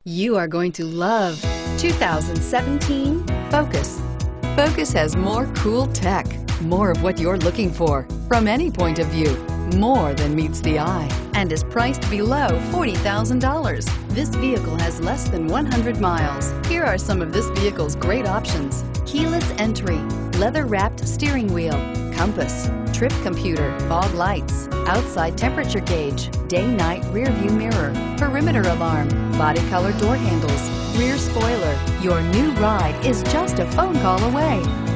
You are going to love 2017 Focus. Focus has more cool tech, more of what you're looking for from any point of view, more than meets the eye, and is priced below $40,000. This vehicle has less than 100 miles. Here are some of this vehicle's great options: keyless entry, leather-wrapped steering wheel, compass, trip computer, fog lights, outside temperature gauge, day-night rear view mirror, perimeter alarm, body color door handles, rear spoiler. Your new ride is just a phone call away.